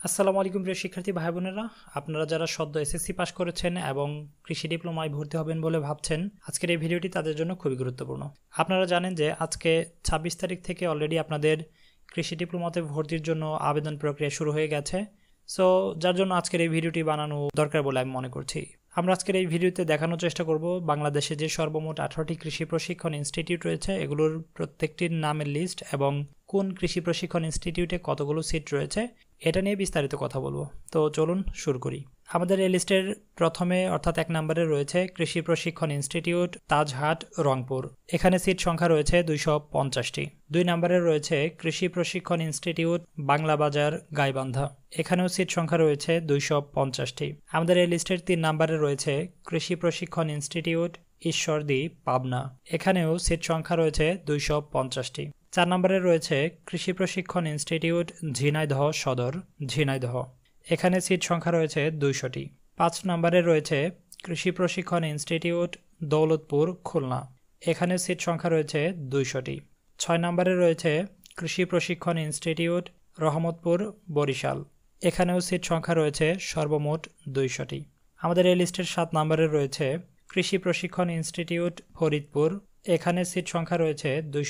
আসসালামু আলাইকুম প্রিয় শিক্ষার্থী ভাই বোনেরা, আপনারা যারা সদ্য এসএসসি পাস করেছেন এবং কৃষি ডিপ্লোমায় ভর্তি হবেন বলে ভাবছেন, আজকের এই ভিডিওটি তাদের জন্য খুবই গুরুত্বপূর্ণ। আপনারা জানেন যে আজকে ২৬ তারিখ থেকে অলরেডি আপনাদের কৃষি ডিপ্লোমাতে ভর্তির জন্য আবেদন প্রক্রিয়া শুরু হয়ে গেছে। সো যার জন্য আজকের এই ভিডিওটি বানানো দরকার বলে আমি মনে করছি। আমরা আজকের এই ভিডিওতে দেখানোর চেষ্টা করব বাংলাদেশে যে সর্বমোট 18টি কৃষি প্রশিক্ষণ ইনস্টিটিউট রয়েছে এগুলোর প্রত্যেকটির নামের লিস্ট এবং কোন কৃষি প্রশিক্ষণ ইনস্টিটিউটে কতগুলো সিট রয়েছে এটা নিয়ে বিস্তারিত কথা বলবো। তো চলুন শুরু করি। আমাদের এই লিস্টের প্রথমে অর্থাৎ 1 নম্বরে রয়েছে কৃষি প্রশিক্ষণ ইনস্টিটিউট তাজহাট রংপুর, এখানে সিট সংখ্যা রয়েছে 250টি। 2 নম্বরে রয়েছে কৃষি প্রশিক্ষণ ইনস্টিটিউট বাংলা বাজার গাইবান্ধা, এখানেও সিট সংখ্যা রয়েছে 250টি। আমাদের এই লিস্টের 3 নম্বরে রয়েছে কৃষি প্রশিক্ষণ ইনস্টিটিউট ঈশ্বরদী পাবনা, এখানেও সিট সংখ্যা রয়েছে 250টি। 4 নম্বরে রয়েছে কৃষি প্রশিক্ষণ ইনস্টিটিউট ঝিনাইদহ সদর ঝিনাইদহ, এখানে সিট সংখ্যা রয়েছে 200টি। 5 নম্বরে রয়েছে কৃষি প্রশিক্ষণ ইনস্টিটিউট দৌলতপুর খুলনা, এখানে সিট সংখ্যা রয়েছে 200টি। 6 নম্বরে রয়েছে কৃষি প্রশিক্ষণ ইনস্টিটিউট রহমতপুর বরিশাল, এখানেও সিট সংখ্যা রয়েছে সর্বমোট 200টি। আমাদের এই লিস্টের 7 নম্বরে রয়েছে কৃষি প্রশিক্ষণ ইনস্টিটিউট ফরিদপুর, এখানে সিট সংখ্যা রয়েছে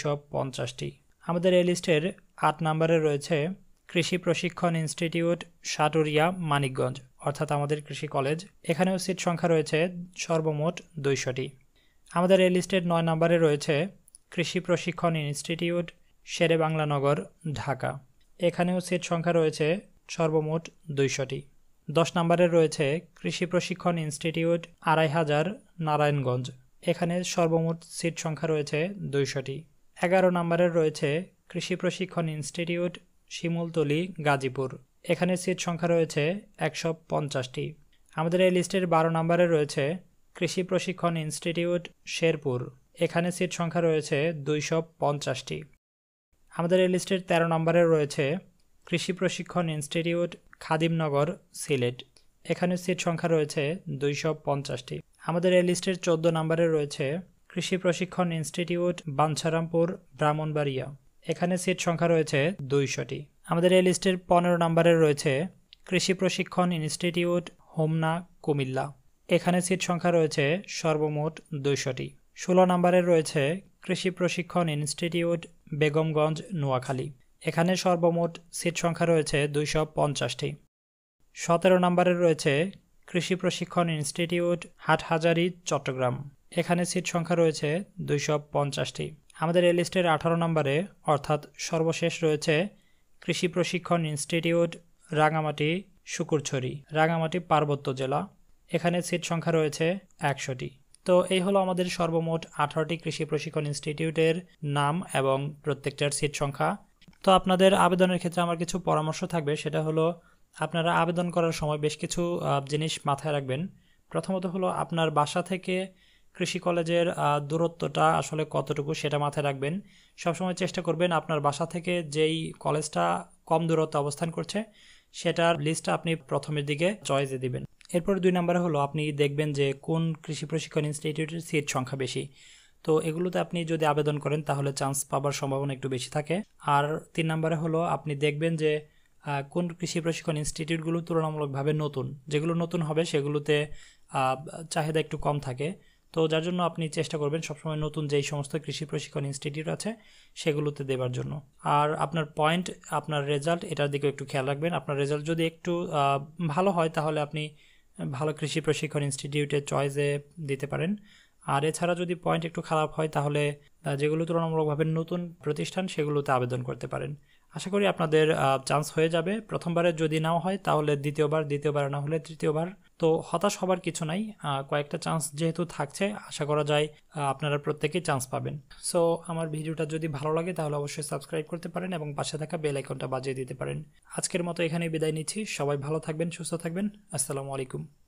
250টি। আমাদের এই লিস্টের 8 নম্বরে রয়েছে কৃষি প্রশিক্ষণ ইনস্টিটিউট সাটুরিয়া মানিকগঞ্জ অর্থাৎ আমাদের কৃষি কলেজ, এখানেও সিট সংখ্যা রয়েছে সর্বমোট 200টি। আমাদের এই লিস্টের 9 নম্বরে রয়েছে কৃষি প্রশিক্ষণ ইনস্টিটিউট শেরেবাংলানগর ঢাকা, এখানেও সিট সংখ্যা রয়েছে সর্বমোট 200টি। 10 নম্বরে রয়েছে কৃষি প্রশিক্ষণ ইনস্টিটিউট আড়াইহাজার নারায়ণগঞ্জ, এখানে সর্বমোট সিট সংখ্যা রয়েছে 200টি। 11 নম্বরে রয়েছে কৃষি প্রশিক্ষণ ইনস্টিটিউট শিমুলতলি গাজীপুর, এখানে সিট সংখ্যা রয়েছে 150টি। আমাদের এই লিস্টের 12 নম্বরে রয়েছে কৃষি প্রশিক্ষণ ইনস্টিটিউট শেরপুর, এখানে সিট সংখ্যা রয়েছে 250টি। আমাদের এই লিস্টের 13 নম্বরে রয়েছে কৃষি প্রশিক্ষণ ইনস্টিটিউট খাদিমনগর সিলেট, এখানে সিট সংখ্যা রয়েছে 250টি। আমাদের এই লিস্টের 14 নম্বরে রয়েছে কৃষি প্রশিক্ষণ ইনস্টিটিউট বাঞ্ছারামপুর ব্রাহ্মণবাড়িয়া, এখানে সিট সংখ্যা রয়েছে 200টি। আমাদের এই লিস্টের 15 নম্বরে রয়েছে কৃষি প্রশিক্ষণ ইনস্টিটিউট হোমনা কুমিল্লা, এখানে সিট সংখ্যা রয়েছে সর্বমোট 200টি। 16 নম্বরে রয়েছে কৃষি প্রশিক্ষণ ইনস্টিটিউট বেগমগঞ্জ নোয়াখালী, এখানে সর্বমোট সিট সংখ্যা রয়েছে 250টি। 17 নম্বরে রয়েছে কৃষি প্রশিক্ষণ ইনস্টিটিউট হাটহাজারী চট্টগ্রাম, এখানে সিট সংখ্যা রয়েছে 250টি। আমাদের এই লিস্টের 18 নম্বরে অর্থাৎ সর্বশেষ রয়েছে কৃষি প্রশিক্ষণ ইনস্টিটিউট রাঙামাটি শুকুরছড়ি, রাঙামাটি পার্বত্য জেলা, এখানে সিট সংখ্যা রয়েছে 100টি। তো এই হলো আমাদের সর্বমোট 18টি কৃষি প্রশিক্ষণ ইনস্টিটিউটের নাম এবং প্রত্যেকটার সিট সংখ্যা। তো আপনাদের আবেদনের ক্ষেত্রে আমার কিছু পরামর্শ থাকবে, সেটা হলো আপনারা আবেদন করার সময় বেশ কিছু জিনিস মাথায় রাখবেন। প্রথমত হলো আপনার বাসা থেকে কৃষি কলেজের দূরত্বটা আসলে কতটুকু সেটা মাথায় রাখবেন। সবসময় চেষ্টা করবেন আপনার বাসা থেকে যেই কলেজটা কম দূরত্বে অবস্থান করছে সেটার লিস্টটা আপনি প্রথমের দিকে চয়েসে দিবেন। এরপর 2 নম্বরে হলো আপনি দেখবেন যে কোন কৃষি প্রশিক্ষণ ইনস্টিটিউটের সিট সংখ্যা বেশি। তো এগুলোতে আপনি যদি আবেদন করেন তাহলে চান্স পাবার সম্ভাবনা একটু বেশি থাকে। আর 3 নম্বরে হলো আপনি দেখবেন যে কোন কৃষি প্রশিক্ষণ ইনস্টিটিউটগুলো তুলনামূলকভাবে নতুন, যেগুলো নতুন হবে সেগুলোতে চাহিদা একটু কম থাকে। তো যার জন্য আপনি চেষ্টা করবেন সবসময় নতুন যেই সমস্ত কৃষি প্রশিক্ষণ ইনস্টিটিউট আছে সেগুলোতে দেবার জন্য। আর আপনার পয়েন্ট, আপনার রেজাল্ট, এটার দিকে একটু খেয়াল রাখবেন। আপনার রেজাল্ট যদি একটু ভালো হয় তাহলে আপনি ভালো কৃষি প্রশিক্ষণ ইনস্টিটিউটের চয়েসে দিতে পারেন। আর এছাড়া যদি পয়েন্ট একটু খারাপ হয় তাহলে যেগুলো তুলনামূলকভাবে নতুন প্রতিষ্ঠান সেগুলোতে আবেদন করতে পারেন। আশা করি আপনাদের চান্স হয়ে যাবে। প্রথমবারে যদি নাও হয় তাহলে দ্বিতীয়বার না হলে তৃতীয়বার। তো হতাশ হবার কিছু নাই, কয়েকটা চান্স যেহেতু থাকছে আশা করা যায় আপনারা প্রত্যেকেই চান্স পাবেন। সো আমার ভিডিওটা যদি ভালো লাগে তাহলে অবশ্যই সাবস্ক্রাইব করতে পারেন এবং পাশে থাকা বেল আইকনটা বাজিয়ে দিতে পারেন। আজকের মতো এখানেই বিদায় নিচ্ছি। সবাই ভালো থাকবেন, সুস্থ থাকবেন। আসসালামু আলাইকুম।